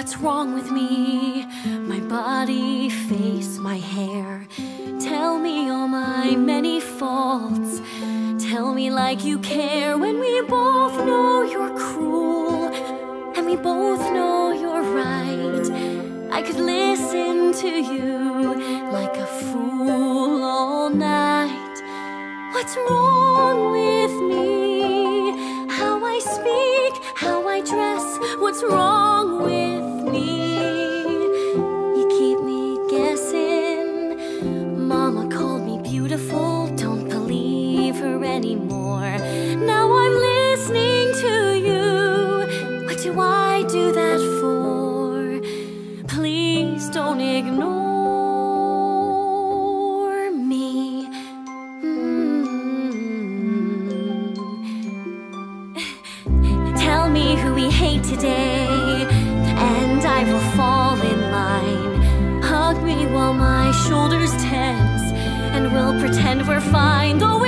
what's wrong with me? My body, face, my hair. Tell me all my many faults. Tell me like you care when we both know you're cruel and we both know you're right. I could listen to you like a fool all night. What's wrong with me? How I speak, how I dress. What's wrong with me? You keep me guessing. Mama called me beautiful, don't believe her anymore. Now I'm listening to you. What do I do that for? Please don't ignore me. Tell me who we hate today, and I will fall in line. Hug me while my shoulders tense, and we'll pretend we're fine, though